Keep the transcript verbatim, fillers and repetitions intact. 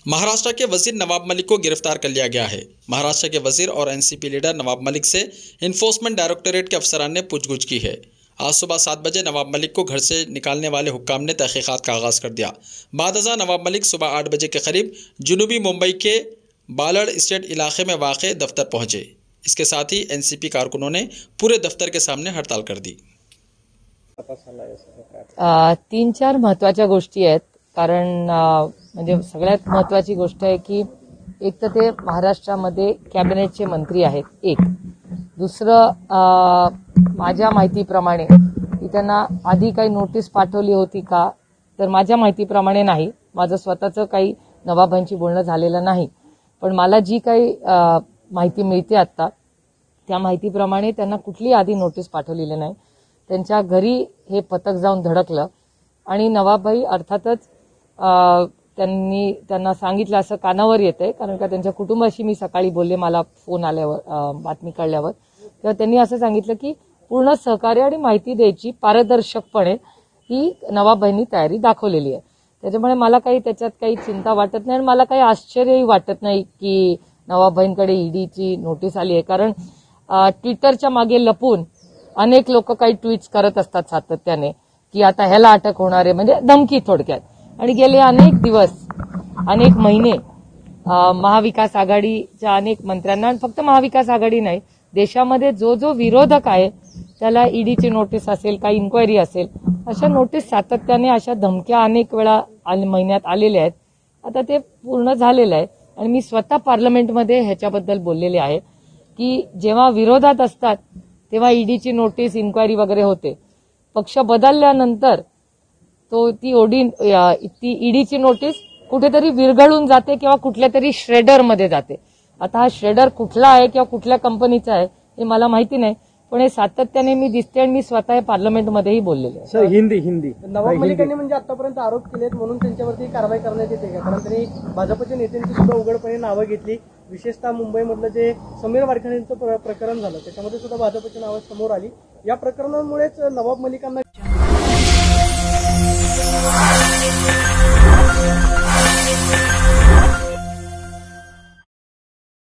महाराष्ट्र के वजीर नवाब मलिक को गिरफ्तार कर लिया गया है। महाराष्ट्र के वजीर और एनसीपी लीडर नवाब मलिक से इन्फोर्समेंट डायरेक्टोरेट के अफसरान ने पूछगछ की है। आज सुबह सात बजे नवाब मलिक को घर से निकालने वाले हुक्काम ने तहकीकात का आगाज़ कर दिया। बाद अज़ां नवाब मलिक सुबह आठ बजे के करीब जुनूबी मुंबई के बालड़ स्टेट इलाके में वाक़े दफ्तर पहुँचे। इसके साथ ही एनसीपी कारकुनों ने पूरे दफ्तर के सामने हड़ताल कर दी। आ, तीन चार महत्वाच्या गोष्टी आहेत। कारण म्हणजे सगळ्यात महत्वाची गोष्ट आहे की एक तर ते महाराष्ट्रामध्ये कॅबिनेटचे मंत्री आहेत। एक दुसरं माझ्या माहितीप्रमाणे की त्यांना आधी काही नोटीस पाठवली होती का, तर माझ्या माहितीप्रमाणे नाही। माझं स्वतःचं काही नवाबांची बोलणं झालेलं नाही, पण मला जी काही माहिती मिळते आता त्या माहितीप्रमाणे त्यांना कुठली आधी नोटीस पाठवलेली नाही। त्यांच्या घरी हे पथक जाऊन धडकलं आणि नवाबभाई अर्थातच त्यांनी त्यांना सांगितलं असं कानावर येतंय, कारण का त्यांच्या कुटुंबाशी मी सकाळी बोलले, मला फोन आल्यावर बातमी कळल्यावर, तेव्हा त्यांनी असं सांगितलं की पूर्ण सहकार्य आणि माहिती द्यायची पारदर्शकपणे ही नवाबभाईंनी तयारी दाखवलेली आहे। त्याच्यामुळे मला काही त्याच्यात काही चिंता वाटत नाही आणि मला काही आश्चर्यही वाटत नाही की नवाबभाईंकडे ईडीची नोटीस आली आहे। कारण ट्विटरच्या मागे लपून अनेक लोक काही ट्विट्स करत असतात सातत्याने की आता ह्याला अटक होणार आहे, म्हणजे धमकी थोडक्यात। आणि गेले अनेक दिवस अनेक महिने महाविकास आघाडीच्या अनेक मंत्र्यांना, फक्त महाविकास आघाडी नाही, देशामध्ये जो जो विरोधक आहे त्याला ईडीची नोटीस असेल, काही इन्क्वायरी असेल, अशा नोटीस सातत्याने, अशा धमक्या अनेक वेळा महिन्यात आलेल्या आहेत। आता ते पूर्ण झालेलं आहे आणि मी स्वतः पार्लमेंटमध्ये ह्याच्याबद्दल बोललेले आहे की जेव्हा विरोधात असतात तेव्हा ईडीची नोटीस, इन्क्वायरी वगैरे होते। पक्ष बदलल्यानंतर तो ती ओडी ती ईडीची नोटीस कुठेतरी विरघळून जाते किंवा कुठल्या तरी श्रेडरमध्ये जाते। आता हा श्रेडर कुठला आहे किंवा कुठल्या कंपनीचा आहे हे मला माहिती नाही, पण हे सातत्याने मी दिसते आणि मी स्वतः पार्लमेंटमध्येही बोललेले आहे। सर हिंदी हिंदी नवाब मलिकांनी म्हणजे आतापर्यंत आरोप केलेत म्हणून त्यांच्यावरती कारवाई करण्यात येते का? कारण त्यांनी भाजपच्या नेत्यांची सुद्धा उघडपणे नावं घेतली, विशेषतः मुंबईमधलं जे समीर वाडकरींचं प्रकरण झालं त्याच्यामध्ये सुद्धा भाजपची नावं समोर आली। या प्रकरणामुळेच नवाब मलिकांना